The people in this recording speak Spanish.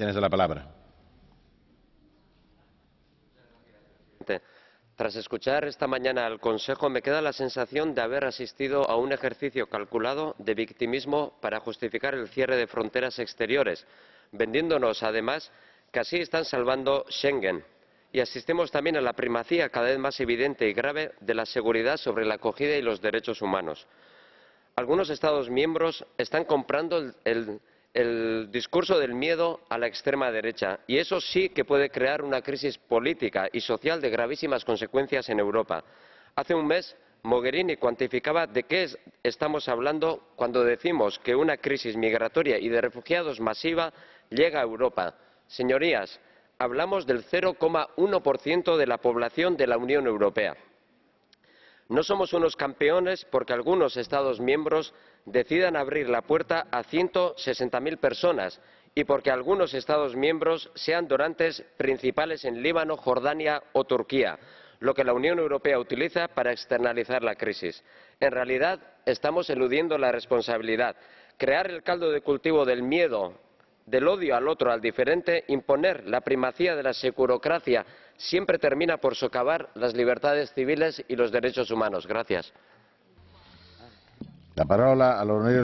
Tienes la palabra. Tras escuchar esta mañana al Consejo, me queda la sensación de haber asistido a un ejercicio calculado de victimismo para justificar el cierre de fronteras exteriores, vendiéndonos, además, que así están salvando Schengen. Y asistimos también a la primacía cada vez más evidente y grave de la seguridad sobre la acogida y los derechos humanos. Algunos Estados miembros están comprando el discurso del miedo a la extrema derecha, y eso sí que puede crear una crisis política y social de gravísimas consecuencias en Europa. Hace un mes, Mogherini cuantificaba de qué estamos hablando cuando decimos que una crisis migratoria y de refugiados masiva llega a Europa. Señorías, hablamos del 0,1% de la población de la Unión Europea. No somos unos campeones porque algunos Estados miembros decidan abrir la puerta a 160.000 personas y porque algunos Estados miembros sean donantes principales en Líbano, Jordania o Turquía, lo que la Unión Europea utiliza para externalizar la crisis. En realidad, estamos eludiendo la responsabilidad. Crear el caldo de cultivo del miedo, del odio al otro, al diferente, imponer la primacía de la securocracia, siempre termina por socavar las libertades civiles y los derechos humanos. Gracias. La parola all'onorevole